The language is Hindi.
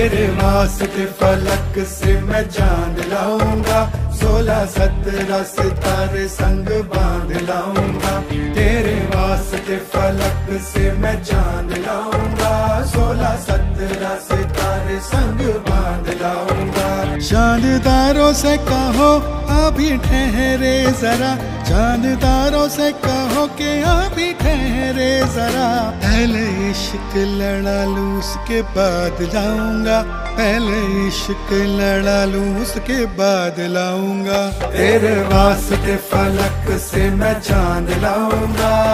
तेरे वास्ते फलक से मैं चांद लाऊंगा, 16-17 सितारे संग बांध लाऊंगा। तेरे वास्ते फलक से मैं चांद लाऊंगा, 16-17 सितारे संग बांध लाऊंगा। चांददारों से कहो अभी ठहरे जरा, चांददारों से कहो कि अभी ठहरे जरा। पहले इश्क लड़ा लूं उसके बाद जाऊंगा, पहले इश्क लड़ा लूं उसके बाद लाऊंगा। तेरे वास्ते फलक से मैं चांद लाऊंगा।